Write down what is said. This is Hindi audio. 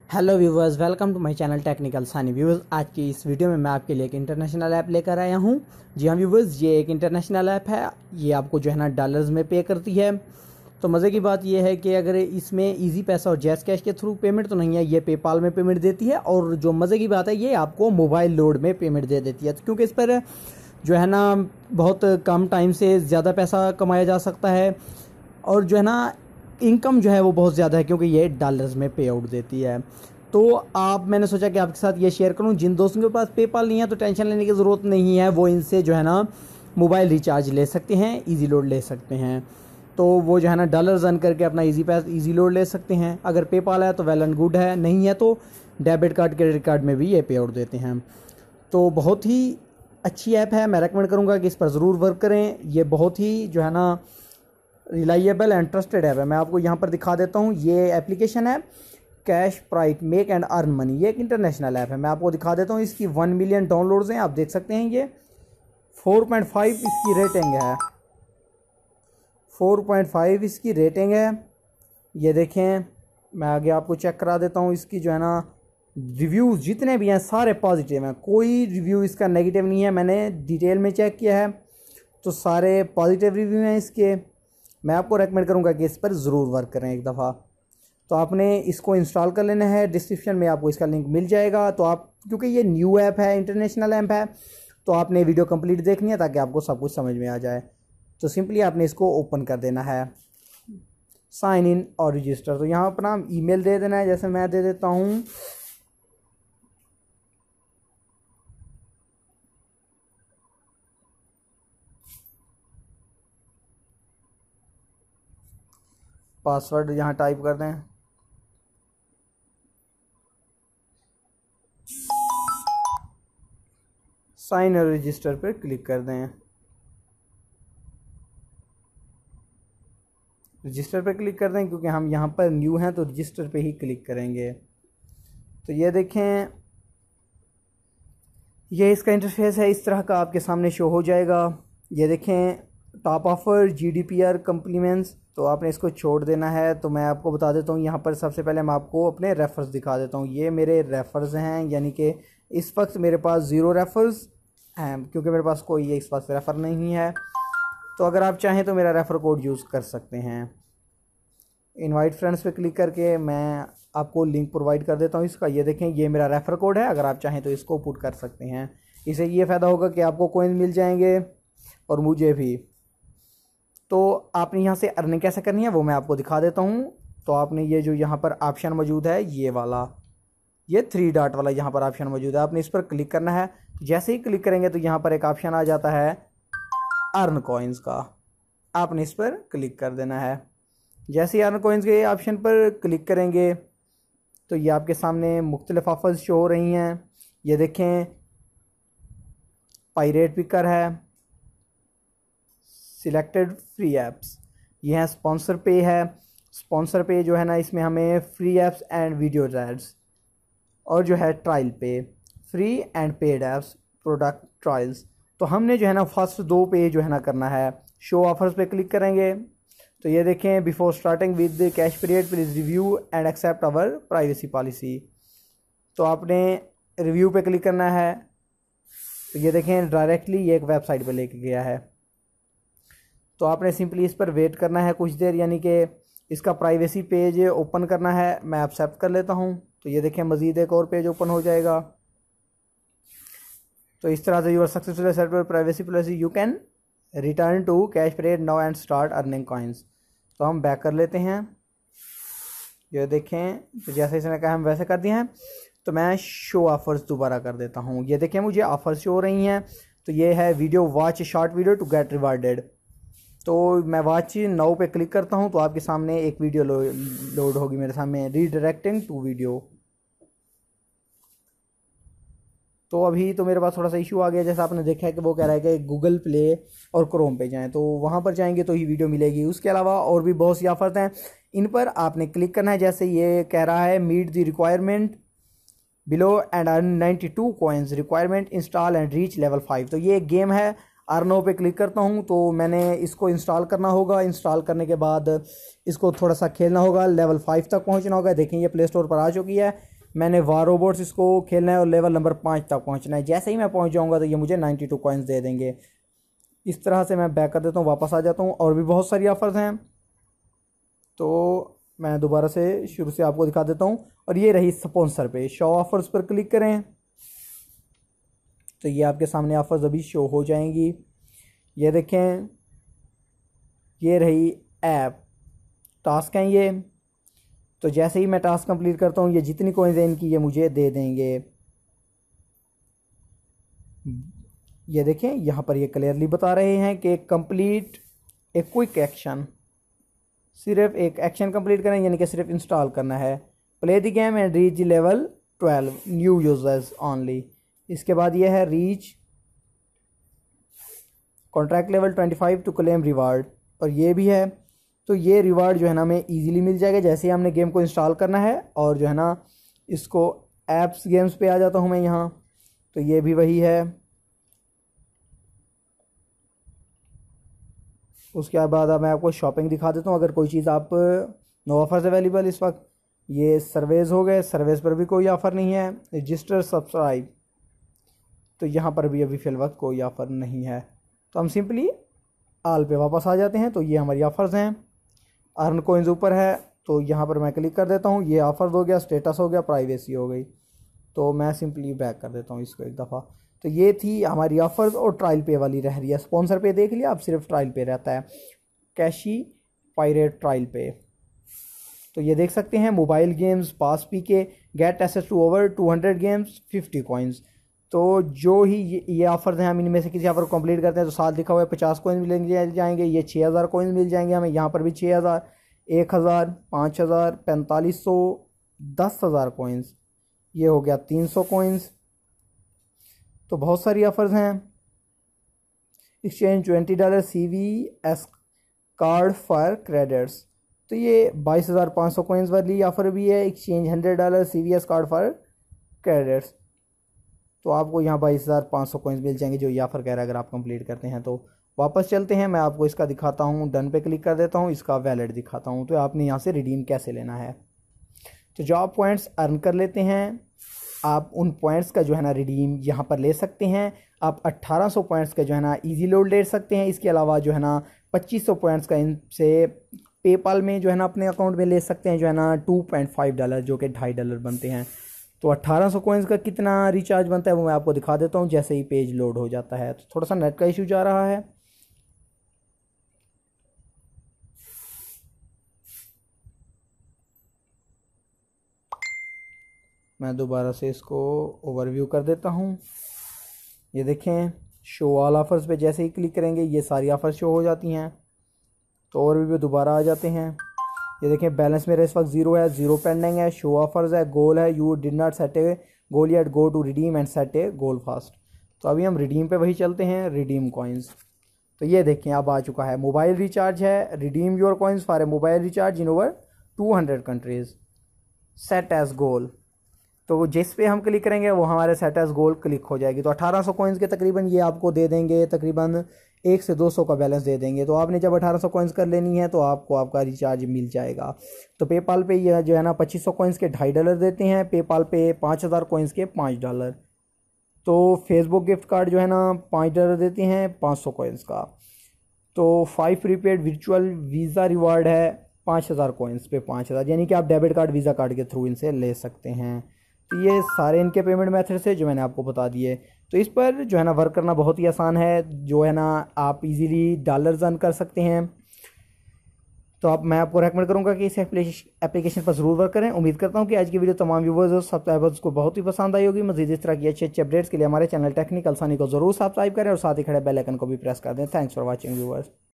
Hello viewers, welcome to my channel technical Sani. Viewers, आज की इस वीडियो में मैं आपके लिए एक इंटरनेशनल ऐप लेकर आया हूं। जी हाँ व्यूवर्स, ये एक इंटरनेशनल ऐप है। ये आपको जो है ना डॉलर्स में पे करती है। तो मज़े की बात ये है कि अगर इसमें इजी पैसा और जैज़ कैश के थ्रू पेमेंट तो नहीं है, ये पेपाल में पेमेंट देती है। और जो मज़े की बात है, ये आपको मोबाइल लोड में पेमेंट दे देती है। तो क्योंकि इस पर जो है ना बहुत कम टाइम से ज़्यादा पैसा कमाया जा सकता है और जो है ना इनकम जो है वो बहुत ज़्यादा है, क्योंकि ये डॉलर्स में पे आउट देती है। तो मैंने सोचा कि आपके साथ ये शेयर करूं। जिन दोस्तों के पास पेपाल नहीं है तो टेंशन लेने की ज़रूरत नहीं है, वो इनसे जो है ना मोबाइल रिचार्ज ले सकते हैं, इजी लोड ले सकते हैं। तो वो जो है ना डॉलर्स अर्न करके अपना इजी लोड ले सकते हैं। अगर पेपाल है तो वेल एंड गुड है, नहीं है तो डेबिट कार्ड क्रेडिट कार्ड में भी ये पे आउट देते हैं। तो बहुत ही अच्छी ऐप है, मैं रेकमेंड करूँगा कि इस पर ज़रूर वर्क करें। ये बहुत ही जो है ना रिलायबल एंड ट्रस्टेड ऐप है। मैं आपको यहाँ पर दिखा देता हूँ। ये एप्लीकेशन है cash pirate make and earn money. ये एक इंटरनेशनल ऐप है। मैं आपको दिखा देता हूँ। इसकी 1 मिलियन डाउनलोड्स हैं, आप देख सकते हैं। ये 4.5 इसकी रेटिंग है। 4.5 इसकी रेटिंग है। ये देखें, मैं आगे आपको चेक करा देता हूँ। इसकी जो है ना रिव्यूज़ जितने भी हैं सारे पॉजिटिव हैं, कोई रिव्यू इसका नेगेटिव नहीं है। मैंने डिटेल में चेक किया है तो सारे पॉजिटिव रिव्यू हैं इसके। मैं आपको रेकमेंड करूंगा कि इस पर ज़रूर वर्क करें एक दफ़ा। तो आपने इसको इंस्टॉल कर लेना है, डिस्क्रिप्शन में आपको इसका लिंक मिल जाएगा। तो आप, क्योंकि ये न्यू ऐप है, इंटरनेशनल ऐप है, तो आपने वीडियो कंप्लीट देखनी है ताकि आपको सब कुछ समझ में आ जाए। तो सिंपली आपने इसको ओपन कर देना है, साइन इन और रजिस्टर। तो यहाँ अपना ईमेल दे देना है, जैसे मैं दे देता हूँ पासवर्ड, यहाँ टाइप कर दें। साइन और रजिस्टर पर क्लिक कर दें। रजिस्टर पर क्लिक कर दें, क्योंकि हम यहाँ पर न्यू हैं तो रजिस्टर पे ही क्लिक करेंगे। तो ये देखें, ये इसका इंटरफेस है, इस तरह का आपके सामने शो हो जाएगा। ये देखें, टॉप ऑफर GDPR कम्प्लीमेंट्स, तो आपने इसको छोड़ देना है। तो मैं आपको बता देता हूँ, यहाँ पर सबसे पहले मैं आपको अपने रेफर्स दिखा देता हूँ। ये मेरे रेफर्स हैं, यानी कि इस वक्त मेरे पास 0 रेफर्स हैं, क्योंकि मेरे पास कोई इस वक्त रेफ़र नहीं है। तो अगर आप चाहें तो मेरा रेफ़र कोड यूज़ कर सकते हैं। इनवाइट फ्रेंड्स पे क्लिक करके मैं आपको लिंक प्रोवाइड कर देता हूँ इसका। ये देखें, ये मेरा रेफ़र कोड है, अगर आप चाहें तो इसको पुट कर सकते हैं। इससे ये फ़ायदा होगा कि आपको कॉइन मिल जाएंगे और मुझे भी। तो आपने यहाँ से अर्निंग कैसे करनी है वो मैं आपको दिखा देता हूँ। तो आपने ये जो यहाँ पर ऑप्शन मौजूद है, ये वाला, ये 3 डॉट वाला यहाँ पर ऑप्शन मौजूद है, आपने इस पर क्लिक करना है। जैसे ही क्लिक करेंगे तो यहाँ पर एक ऑप्शन आ जाता है अर्न कॉइन्स का, आपने इस पर क्लिक कर देना है। जैसे ही अर्न कॉइन्स के ऑप्शन पर क्लिक करेंगे तो ये आपके सामने मुख्तलिफ ऑफर्स शो हो रही हैं। ये देखें, पायरेट पिकर है, सिलेक्टेड फ्री एप्स, ये है स्पॉन्सर पे है। स्पॉन्सर पे जो है ना, इसमें हमें free apps and video ads, और जो है ट्रायल पे, free and paid apps product trials. तो हमने जो है ना फर्स्ट 2 पे जो है ना करना है। शो ऑफर्स पे क्लिक करेंगे तो ये देखें, before starting with cash pirate please review and accept our privacy policy. तो आपने रिव्यू पे क्लिक करना है। तो ये देखें, डायरेक्टली ये एक वेबसाइट पे लेके गया है। तो आपने सिंपली इस पर वेट करना है कुछ देर, यानी कि इसका प्राइवेसी पेज ओपन करना है। मैं एक्सेप्ट कर लेता हूँ। तो ये देखें, मज़ीद एक और पेज ओपन हो जाएगा। तो इस तरह से you're successful set your privacy policy, you can return to cash pirate now and start earning coins. तो हम बैक कर लेते हैं। ये देखें, तो जैसे इसने कहा हम वैसे कर दिए हैं। तो मैं शो ऑफर्स दोबारा कर देता हूँ। ये देखें, मुझे ऑफर्स शो हो रही हैं। तो ये है video watch short video to get rewarded. तो मैं वॉच नाउ पे क्लिक करता हूँ तो आपके सामने एक वीडियो लोड होगी मेरे सामने, रीडायरेक्टिंग टू वीडियो। तो अभी तो मेरे पास थोड़ा सा इशू आ गया, जैसा आपने देखा है कि वो कह रहा है कि गूगल प्ले और क्रोम पे जाएं, तो वहाँ पर जाएंगे तो ही वीडियो मिलेगी। उसके अलावा और भी बहुत सी ऑफर्स हैं, इन पर आपने क्लिक करना है। जैसे ये कह रहा है meet the requirement below and earn 92 coins, requirement install and reach level 5। तो ये एक गेम है। अर्नो पे क्लिक करता हूँ तो मैंने इसको इंस्टॉल करना होगा। इंस्टॉल करने के बाद इसको थोड़ा सा खेलना होगा, लेवल 5 तक पहुँचना होगा। देखें, ये प्ले स्टोर पर आ चुकी है। मैंने वार रोबोट्स इसको खेलना है और लेवल नंबर 5 तक पहुंचना है। जैसे ही मैं पहुंच जाऊंगा तो ये मुझे 92 कॉइन्स दे देंगे। इस तरह से मैं बैक कर देता हूँ, वापस आ जाता हूँ। और भी बहुत सारी ऑफ़र्स हैं, तो मैं दोबारा से शुरू से आपको दिखा देता हूँ। और ये रही स्पॉन्सर पे, शो ऑफ़र्स पर क्लिक करें तो ये आपके सामने ऑफ़र्स अभी शो हो जाएंगी। ये देखें, ये रही ऐप, टास्क हैं ये। तो जैसे ही मैं टास्क कंप्लीट करता हूँ, ये जितनी कॉइन्स हैं इनकी ये मुझे दे देंगे। ये देखें, यहाँ पर ये क्लियरली बता रहे हैं कि कंप्लीट ए क्विक एक्शन, सिर्फ एक एक्शन कंप्लीट करें, यानी कि सिर्फ इंस्टॉल करना है। Play the game and reach level 12 new users only. इसके बाद ये है reach contract level 25 to claim reward, और ये भी है। तो ये रिवार्ड जो है ना हमें ईजिली मिल जाएगा जैसे ही हमने गेम को इंस्टॉल करना है। और जो है ना इसको ऐप्स गेम्स पे आ जाता हूँ मैं यहाँ, तो ये भी वही है। उसके बाद अब मैं आपको शॉपिंग दिखा देता हूँ। अगर कोई चीज़ आप नो ऑफर्स अवेलेबल इस वक्त, ये सर्वेज हो गए, सर्वेज पर भी कोई ऑफ़र नहीं है। रजिस्टर सब्सक्राइब, तो यहाँ पर भी अभी फिल वक्त कोई ऑफ़र नहीं है। तो हम सिंपली आल पे वापस आ जाते हैं। तो ये हमारी ऑफ़र्स हैं। अर्न कोइंस ऊपर है, तो यहाँ पर मैं क्लिक कर देता हूँ। ये ऑफ़र्स हो गया, स्टेटस हो गया, प्राइवेसी हो गई। तो मैं सिंपली बैक कर देता हूँ इसको एक दफ़ा। तो ये थी हमारी ऑफ़र्स, और ट्रायल पे वाली रह रही है। स्पॉन्सर पे देख लिया, अब सिर्फ ट्रायल पे रहता है, कैशी पायरेट ट्रायल पे। तो ये देख सकते हैं, मोबाइल गेम्स पास पी के get access to over 200 games 50 coins. तो जो ही ये ऑफ़र्स हैं, हम इनमें से किसी ऑफ़र को कंप्लीट करते हैं तो साथ लिखा हुआ है 50 कॉइन्स मिल जाएंगे। ये 6000 कॉइन्स मिल जाएंगे हमें, यहाँ पर भी 6000, 1000, 5000, 4500, 10,000 कॉइन्स, ये हो गया 300 कॉइन्स। तो बहुत सारी ऑफ़र्स हैं। Exchange $20 CVS card for credits, तो ये 22,500 कॉइन्स वाली ऑफ़र भी है। Exchange $100 CVS card for credits, तो आपको यहाँ 22,500 कॉइन्स मिल जाएंगे जो ये ऑफ़र कह रहा है अगर आप कंप्लीट करते हैं। तो वापस चलते हैं, मैं आपको इसका दिखाता हूँ। डन पे क्लिक कर देता हूँ, इसका वैलेट दिखाता हूँ। तो आपने यहाँ से रिडीम कैसे लेना है। तो जो आप पॉइंट्स अर्न कर लेते हैं, आप उन पॉइंट्स का जो है ना रिडीम यहाँ पर ले सकते हैं। आप 1800 पॉइंट्स का जो है ना इजी लोड ले सकते हैं। इसके अलावा जो है ना 2500 पॉइंट्स का इनसे पेपाल में जो है ना अपने अकाउंट में ले सकते हैं, जो है ना $2.5 जो कि $2.5 बनते हैं। तो 1800 कॉइन्स का कितना रिचार्ज बनता है वो मैं आपको दिखा देता हूँ जैसे ही पेज लोड हो जाता है। तो थोड़ा सा नेट का इशू जा रहा है। मैं दोबारा से इसको ओवरव्यू कर देता हूँ। ये देखें, शो ऑल ऑफ़र्स पे जैसे ही क्लिक करेंगे ये सारी ऑफ़र्स शो हो जाती हैं। तो ओवरव्यू पे दोबारा आ जाते हैं। ये देखें, बैलेंस मेरा इस वक्त 0 है, 0 पेंडिंग है, शो ऑफ़र्स है, गोल है, you did not set a goal yet, go to redeem and set a goal fast. तो अभी हम रिडीम पे वही चलते हैं, रिडीम कॉइन्स। तो ये देखें अब आ चुका है, मोबाइल रिचार्ज है, redeem your coins for a mobile recharge in over 200 countries, set as goal. तो जिस पे हम क्लिक करेंगे वो हमारे सेट एज गोल क्लिक हो जाएगी। तो 1800 कॉइन्स के तकरीबन ये आपको दे देंगे, तकरीबन 1 से 200 का बैलेंस दे देंगे। तो आपने जब 1800 कॉइन्स कर लेनी है तो आपको आपका रिचार्ज मिल जाएगा। तो पेपाल पे ये जो है ना 2500 कॉइन्स के $2.5 देते हैं, पेपाल पे 5000 कॉइन्स के $5। तो फेसबुक गिफ्ट कार्ड जो है ना $5 देते हैं 500 कॉइन्स का। तो 5 प्रीपेड वर्चुअल वीज़ा रिवार्ड है 5000 कॉइन्स पे 5000, यानी कि आप डेबिट कार्ड वीज़ा कार्ड के थ्रू इनसे ले सकते हैं। तो ये सारे इनके पेमेंट मेथड्स है जो मैंने आपको बता दिए। तो इस पर जो है ना वर्क करना बहुत ही आसान है, जो है ना आप इजीली डॉलर्स अर्न कर सकते हैं। तो मैं आपको रेकमेंड करूंगा कि इस एप्लीकेशन पर ज़रूर वर्क करें। उम्मीद करता हूं कि आज की वीडियो तमाम व्यूवर्स और सब्सक्राइबर्स को बहुत ही पसंद आई होगी। मज़ीद इस तरह की अच्छे अच्छे अपडेट्स के लिए हमारे चैनल टेक्निकल सानी को ज़रूर सब्सक्राइब करें और साथ ही खड़े बेल आइकन को भी प्रेस कर दें। Thanks for watching viewers.